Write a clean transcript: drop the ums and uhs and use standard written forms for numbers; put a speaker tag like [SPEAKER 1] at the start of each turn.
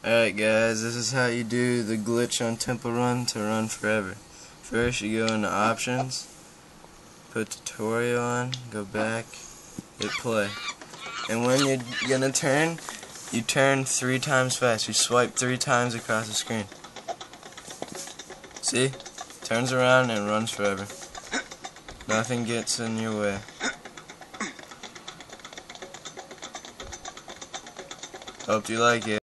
[SPEAKER 1] Alright guys, this is how you do the glitch on Temple Run to run forever. First you go into options, put tutorial on, go back, hit play. And when you're gonna turn, you turn 3 times fast. You swipe 3 times across the screen. See? Turns around and runs forever. Nothing gets in your way. Hope you like it.